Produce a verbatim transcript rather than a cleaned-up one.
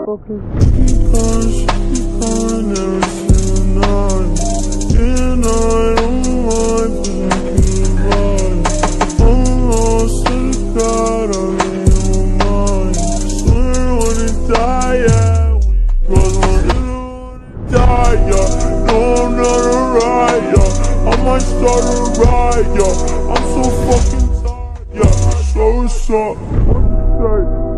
fucking keep on, keep on every single night. And I don't mind, but I can't lie. Almost to the God, I really don't mind. I swear I wanna die, yeah. Cause I really wanna die, yeah. No, I'm not a riot. I might start a riot. I'm so fucking tired, yeah. So what's up? What you say?